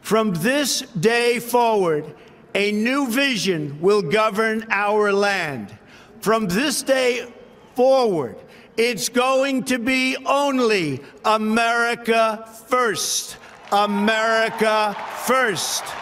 From this day forward, a new vision will govern our land. From this day forward, it's going to be only America first. America first.